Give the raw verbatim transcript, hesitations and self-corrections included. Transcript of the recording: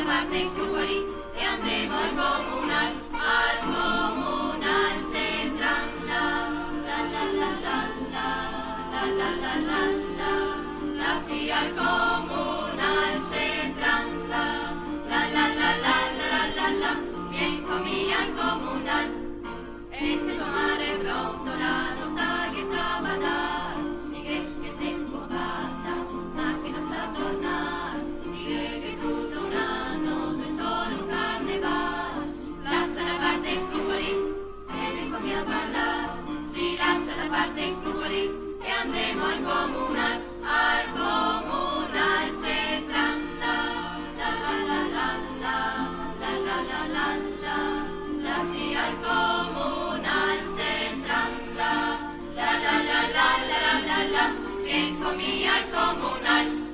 parte scrupoli e andemo al comunal, al comunal s'entram là, la la la la la, la la la la la, la sì al comunal s'entram là, la la la la la la la, bien comí al comunal, e se tu mare brontola non sta che sa badar, digre che il tempo passa, ma che non sa tornar, digre che tutto un anno è solo un carneval, lascia la parte scrupoli e ven con a ballar, si lascia la parte scrupoli e andemo al comunal, al comunal s'entram là, la la la la la, la la la la la, la sì al comunal s'entram là, la la la la la la la la, bien comí al comunal.